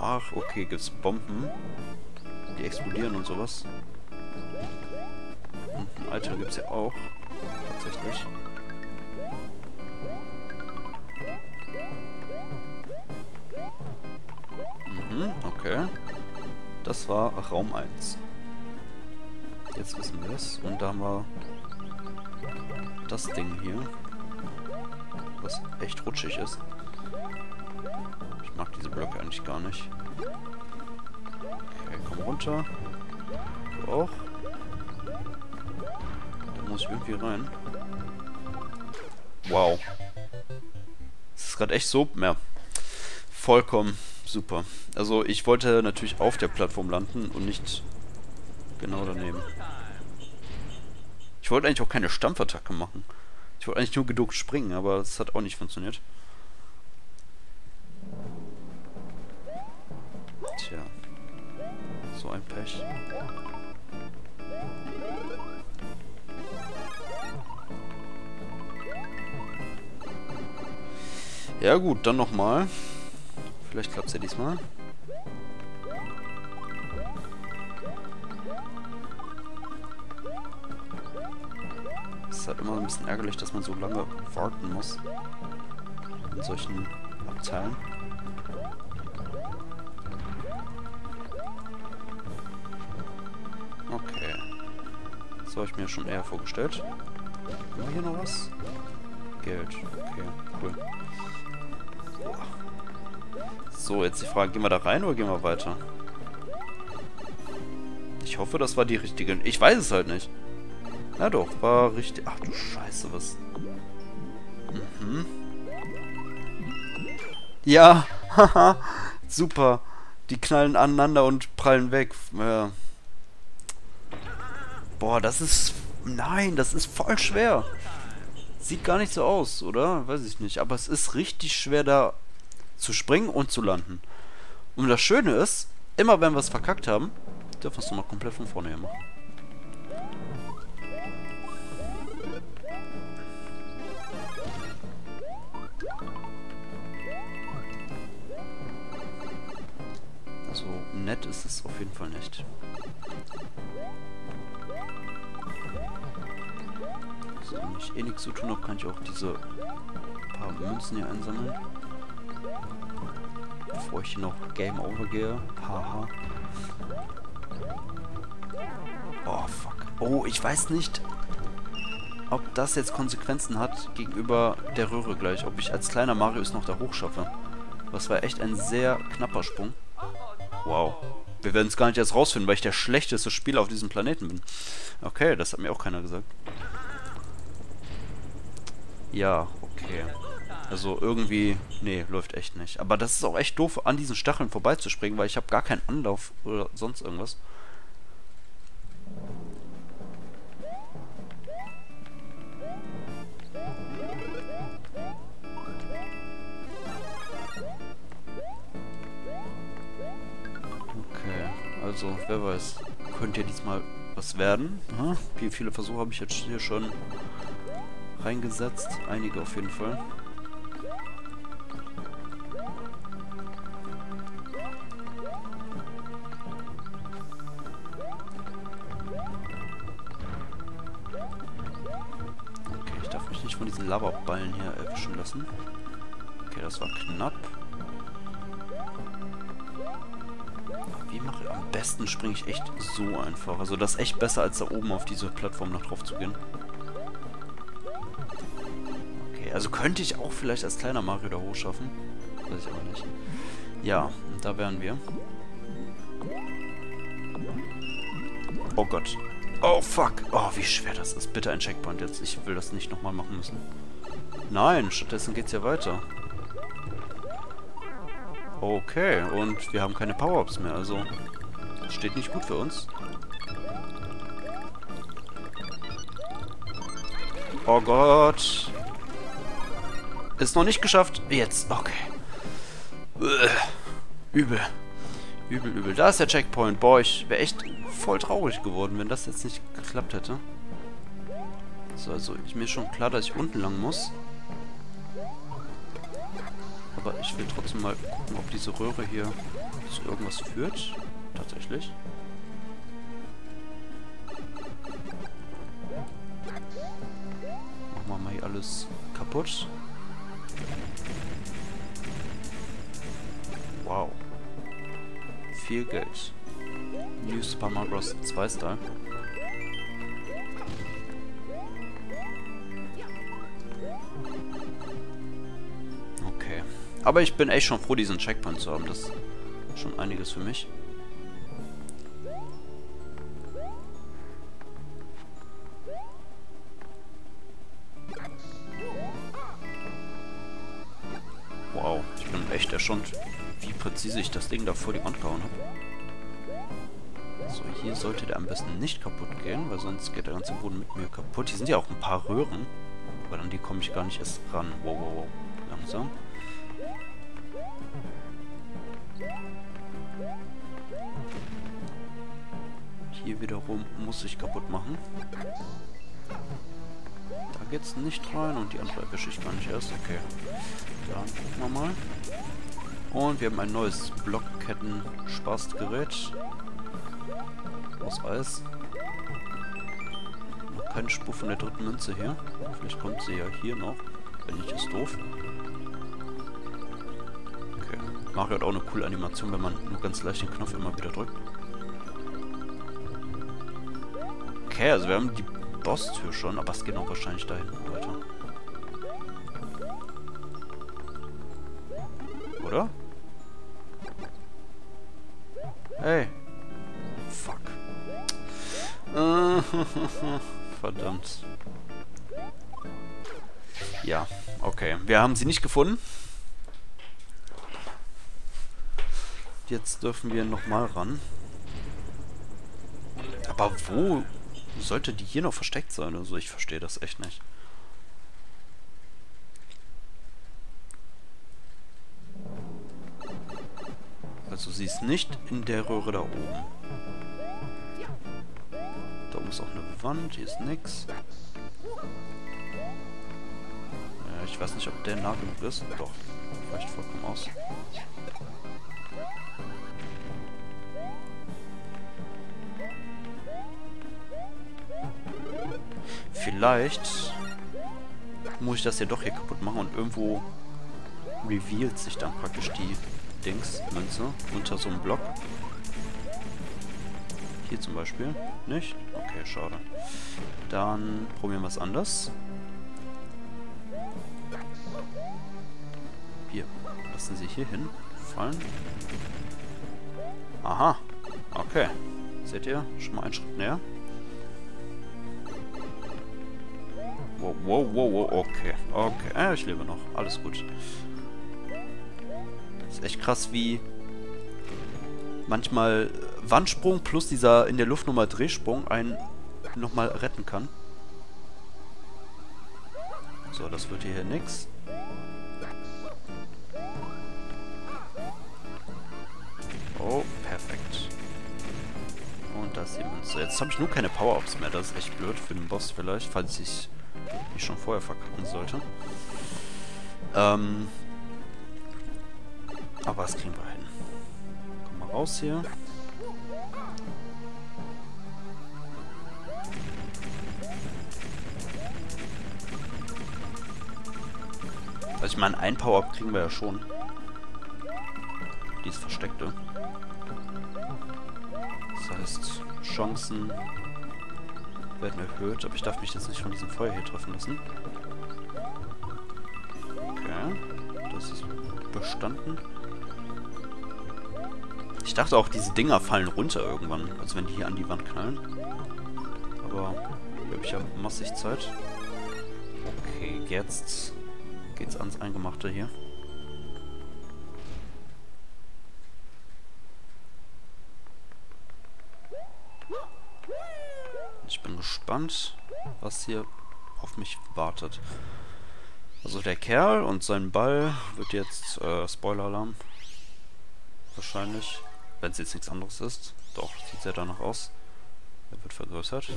Ach, okay, gibt's Bomben. Die explodieren und sowas. Und ein Item gibt's ja auch. Tatsächlich. Okay. Das war Raum 1. Jetzt wissen wir es. Und da haben wir das Ding hier. Was echt rutschig ist. Ich mag diese Blöcke eigentlich gar nicht. Okay, komm runter. Du auch. Da muss ich irgendwie rein. Wow. Das ist gerade echt so. Ja. Vollkommen super. Also ich wollte natürlich auf der Plattform landen und nicht genau daneben. Ich wollte eigentlich auch keine Stampfattacke machen. Ich wollte eigentlich nur geduckt springen, aber das hat auch nicht funktioniert. Tja. So ein Pech. Ja gut, dann nochmal. Vielleicht klappt es ja diesmal. Es ist halt immer ein bisschen ärgerlich, dass man so lange warten muss. In solchen Abteilen. Okay. Das habe ich mir schon eher vorgestellt. Haben wir hier noch was? Geld. Okay, cool. So, jetzt die Frage, gehen wir da rein oder gehen wir weiter? Ich hoffe, das war die richtige. Ich weiß es halt nicht. Ja doch, war richtig. Ach du Scheiße, was... Mhm. Ja, haha, super. Die knallen aneinander und prallen weg. Ja. Boah, das ist... Nein, das ist voll schwer. Sieht gar nicht so aus, oder? Weiß ich nicht. Aber es ist richtig schwer, da zu springen und zu landen. Und das Schöne ist, immer wenn wir es verkackt haben, dürfen wir es nochmal komplett von vorne her machen. Also nett ist es auf jeden Fall nicht. So, wenn ich eh nichts zu tun habe, kann ich auch diese paar Münzen hier einsammeln. Bevor ich hier noch Game Over gehe. Haha. Oh, fuck. Oh, ich weiß nicht, ob das jetzt Konsequenzen hat gegenüber der Röhre gleich. Ob ich als kleiner Mario es noch da hoch schaffe. Das war echt ein sehr knapper Sprung. Wow. Wir werden es gar nicht erst rausfinden, weil ich der schlechteste Spieler auf diesem Planeten bin. Okay, das hat mir auch keiner gesagt. Ja, okay. Also irgendwie... Nee, läuft echt nicht. Aber das ist auch echt doof, an diesen Stacheln vorbeizuspringen, weil ich habe gar keinen Anlauf oder sonst irgendwas. Okay, also wer weiß. Könnte ja diesmal was werden. Wie viele Versuche habe ich jetzt hier schon reingesetzt? Einige auf jeden Fall. Okay, ich darf mich nicht von diesen Lavaballen hier erwischen lassen. Okay, das war knapp. Wie mache ich? Am besten springe ich echt so einfach. Also das ist echt besser, als da oben auf diese Plattform noch drauf zu gehen. Okay, also könnte ich auch vielleicht als kleiner Mario da hoch schaffen. Weiß ich aber nicht. Ja, da wären wir. Oh Gott. Oh fuck. Oh, wie schwer das ist. Bitte ein Checkpoint jetzt. Ich will das nicht nochmal machen müssen. Nein, stattdessen geht's ja weiter. Okay, und wir haben keine Power-Ups mehr, also das steht nicht gut für uns. Oh Gott. Ist noch nicht geschafft. Jetzt, okay. Übel. Übel, übel. Da ist der Checkpoint. Boah, ich wäre echt voll traurig geworden, wenn das jetzt nicht geklappt hätte. So, also mir ist schon klar, dass ich unten lang muss. aber ich will trotzdem mal gucken, ob diese Röhre hier zu irgendwas führt. Tatsächlich. Machen wir mal hier alles kaputt. Wow. Viel Geld. New Super Mario Bros. 2 Style. Okay. Aber ich bin echt schon froh, diesen Checkpoint zu haben. Das ist schon einiges für mich. Wow, ich bin echt erstaunt, wie präzise ich das Ding da vor die Wand gehauen habe. So, hier sollte der am besten nicht kaputt gehen, weil sonst geht der ganze Boden mit mir kaputt. Hier sind ja auch ein paar Röhren, aber an die komme ich gar nicht erst ran. Wow, wow, wow. Langsam. Hier wiederum muss ich kaputt machen. Da geht's nicht rein und die andere erwische ich gar nicht erst. Okay. Dann gucken wir mal. Und wir haben ein neues Blockketten-Spaßgerät. Aus Eis. Noch keine Spur von der dritten Münze hier. Vielleicht kommt sie ja hier noch. Wenn nicht, ist doof. Okay. Mario hat auch eine coole Animation, wenn man nur ganz leicht den Knopf immer wieder drückt. Okay, also wir haben die Boss-Tür schon, aber es geht auch wahrscheinlich da hinten weiter. Oder? Hey. Fuck. Verdammt. Ja, okay. Wir haben sie nicht gefunden. Jetzt dürfen wir nochmal ran. Aber wo sollte die hier noch versteckt sein? Also ich verstehe das echt nicht. Also sie ist nicht in der Röhre da oben. Da oben ist auch eine Wand, hier ist nix. Ja, ich weiß nicht, ob der nah genug ist. Doch, reicht vollkommen aus. Vielleicht muss ich das ja doch hier kaputt machen und irgendwo revealt sich dann praktisch die Münze unter so einem Block. Hier zum Beispiel. Nicht? Okay, schade. Dann probieren wir es anders. Wir lassen sie hier hinfallen. Aha. Okay. Seht ihr? Schon mal einen Schritt näher. Wow, wow, wow, wow. Okay. Okay. Ich lebe noch. Alles gut. Ist echt krass, wie manchmal Wandsprung plus dieser in der Luft nochmal Drehsprung einen nochmal retten kann. So, das wird hier nix. Oh, perfekt. Und da ist die Münze. Jetzt habe ich nur keine Power-Ups mehr. Das ist echt blöd für den Boss vielleicht, falls ich mich schon vorher verkacken sollte. Aber das kriegen wir hin. Komm mal raus hier. Also ich meine, ein Power-Up kriegen wir ja schon. Dieses versteckte. Das heißt, Chancen werden erhöht, aber ich darf mich jetzt nicht von diesem Feuer hier treffen lassen. Okay, das ist bestanden. Ich dachte auch, diese Dinger fallen runter irgendwann, also wenn die hier an die Wand knallen. Aber hier habe ich ja massig Zeit. Okay, jetzt geht's ans Eingemachte hier. Ich bin gespannt, was hier auf mich wartet. Also der Kerl und sein Ball wird jetzt, Spoiler-Alarm, wahrscheinlich, wenn es jetzt nichts anderes ist. Doch, sieht sehr danach aus. Er wird vergrößert.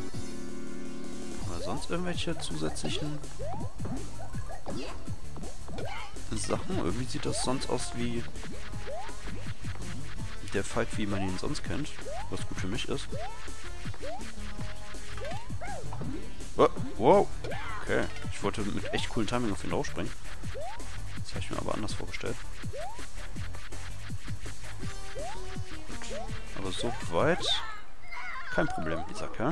Oder sonst irgendwelche zusätzlichen Sachen. Irgendwie sieht das sonst aus wie der Fight, wie man ihn sonst kennt. Was gut für mich ist. Oh, wow. Okay. Ich wollte mit echt coolen Timing auf ihn draufspringen. Das habe ich mir aber anders vorgestellt. Gut. Aber so weit kein Problem, dieser Kerl.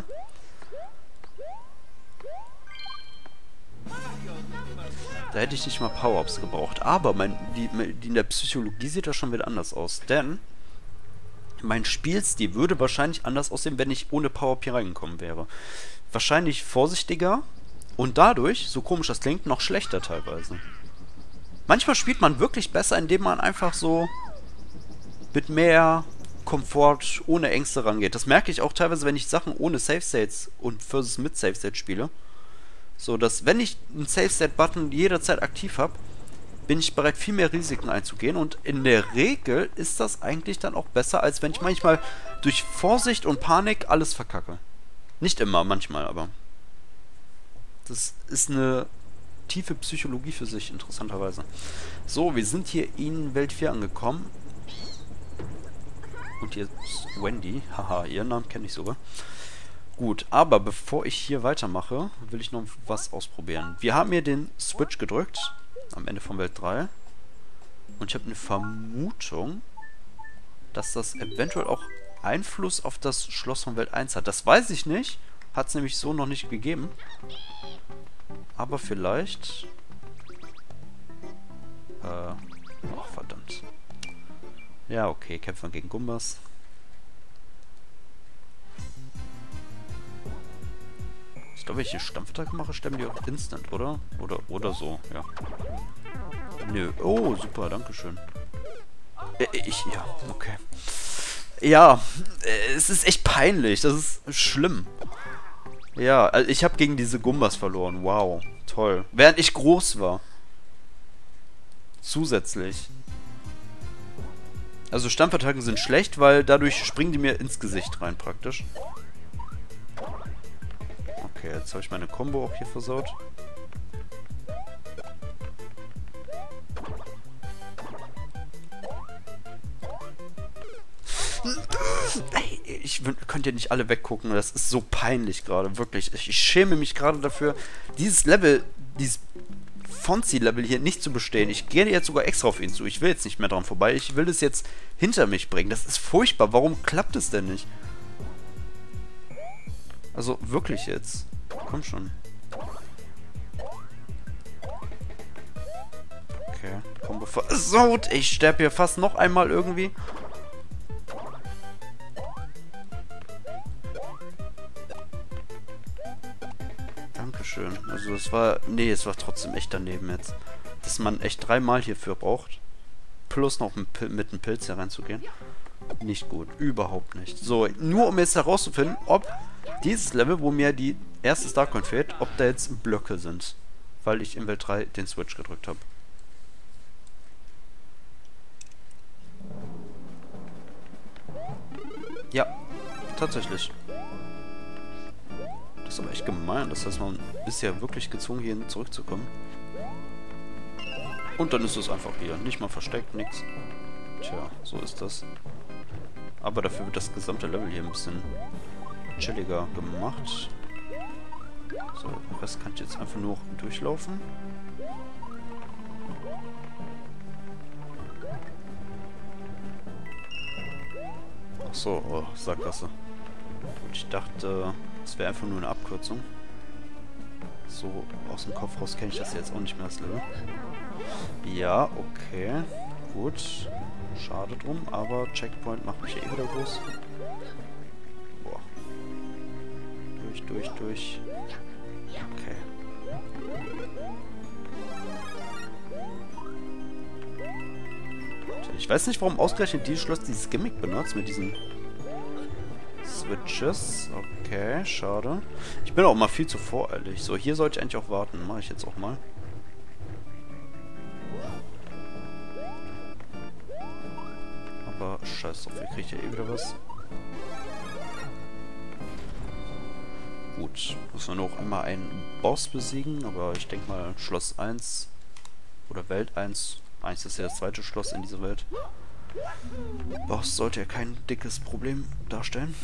Da hätte ich nicht mal Power-Ups gebraucht. Aber die in der Psychologie sieht das schon wieder anders aus. Denn mein Spielstil würde wahrscheinlich anders aussehen, wenn ich ohne Power-Up hier reingekommen wäre. Wahrscheinlich vorsichtiger und dadurch, so komisch das klingt, noch schlechter teilweise. Manchmal spielt man wirklich besser, indem man einfach so mit mehr Komfort, ohne Ängste rangeht. Das merke ich auch teilweise, wenn ich Sachen ohne Save States und versus mit Save State spiele. So, dass wenn ich einen Save State Button jederzeit aktiv habe, bin ich bereit, viel mehr Risiken einzugehen. Und in der Regel ist das eigentlich dann auch besser, als wenn ich manchmal durch Vorsicht und Panik alles verkacke. Nicht immer, manchmal aber. Das ist eine tiefe Psychologie für sich, interessanterweise. So, wir sind hier in Welt 4 angekommen. Und hier ist Wendy. Haha, ihren Namen kenne ich sogar. Gut, aber bevor ich hier weitermache, will ich noch was ausprobieren. Wir haben hier den Switch gedrückt, am Ende von Welt 3. Und ich habe eine Vermutung, dass das eventuell auch Einfluss auf das Schloss von Welt 1 hat. Das weiß ich nicht. Hat es nämlich so noch nicht gegeben. Aber vielleicht... Ach, verdammt. Ja, okay, kämpfen gegen Gumbas. Ich glaube, wenn ich eine Stampfattacke mache, sterben die auch instant, oder? Oder so, ja. Nö. Oh, super, dankeschön. Ja, okay. Ja, es ist echt peinlich. Das ist schlimm. Ja, also ich habe gegen diese Gumbas verloren. Wow, toll. Während ich groß war. Zusätzlich. Also Stampfattacken sind schlecht, weil dadurch springen die mir ins Gesicht rein praktisch. Okay, jetzt habe ich meine Combo auch hier versaut. Ey, ich könnt ihr nicht alle weggucken, das ist so peinlich gerade, wirklich. Ich schäme mich gerade dafür, dieses Level, dieses Fonzie-Level hier nicht zu bestehen. Ich gehe jetzt sogar extra auf ihn zu. Ich will jetzt nicht mehr dran vorbei. Ich will das jetzt hinter mich bringen. Das ist furchtbar. Warum klappt es denn nicht? Also wirklich jetzt. Komm schon. Okay, Combo versaut. Ich sterbe hier fast noch einmal irgendwie. Dankeschön. Also das war... Nee, es war trotzdem echt daneben jetzt. Dass man echt 3-mal hierfür braucht. Plus noch mit einem Pilz hier reinzugehen. Nicht gut. Überhaupt nicht. So, nur um jetzt herauszufinden, ob dieses Level, wo mir die erste Starcoin fehlt, ob da jetzt Blöcke sind. Weil ich in Welt 3 den Switch gedrückt habe. Ja, tatsächlich. Das ist aber echt gemein. Das heißt, man ist ja wirklich gezwungen, hier zurückzukommen. Und dann ist es einfach hier. Nicht mal versteckt, nix. Tja, so ist das. Aber dafür wird das gesamte Level hier ein bisschen chilliger gemacht. So, den Rest kann ich jetzt einfach nur durchlaufen. Achso, oh, Sackgasse. Gut, ich dachte, es wäre einfach nur eine Abkürzung. So, aus dem Kopf raus kenne ich das jetzt auch nicht mehr, das Level. Ja, okay. Gut. Schade drum, aber Checkpoint macht mich ja eh wieder groß. Boah. Durch. Okay. Ich weiß nicht, warum ausgerechnet dieses Schloss dieses Gimmick benutzt mit diesen Switches. Okay, schade. Ich bin auch mal viel zu voreilig. So, hier sollte ich eigentlich auch warten. Mache ich jetzt auch mal. Aber scheiß drauf, ihr kriegt ja eh wieder was. Gut, müssen wir noch einmal einen Boss besiegen, aber ich denke mal Schloss 1 oder Welt 1. Eigentlich ist ja das zweite Schloss in dieser Welt. Boss sollte ja kein dickes Problem darstellen.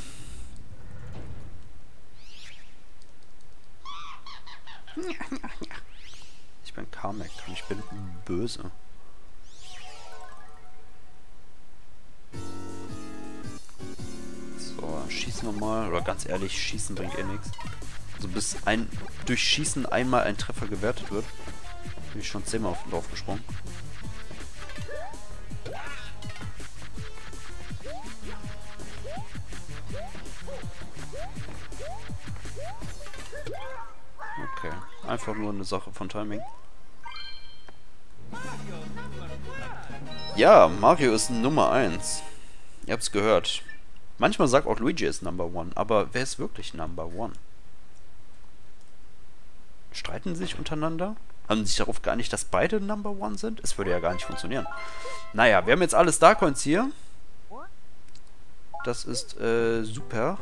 Ich bin Kamek und ich bin böse. So, schießen wir mal. Oder ganz ehrlich, schießen bringt eh nichts. Also bis durch Schießen einmal ein Treffer gewertet wird, bin ich schon 10-mal drauf gesprungen. Okay, einfach nur eine Sache von Timing. Ja, Mario ist Nummer 1. Ihr habt's gehört. Manchmal sagt auch Luigi ist Number 1, aber wer ist wirklich Number 1? Streiten sie sich untereinander? Haben sie sich darauf geeinigt, dass beide Number 1 sind? Es würde ja gar nicht funktionieren. Naja, wir haben jetzt alle Starcoins hier. Das ist super.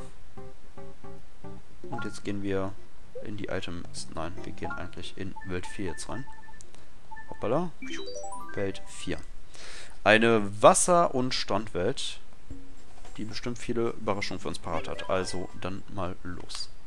Und jetzt gehen wir in die Items. Nein, wir gehen eigentlich in Welt 4 jetzt rein. Hoppala. Welt 4. Eine Wasser- und Strandwelt, die bestimmt viele Überraschungen für uns parat hat. Also dann mal los.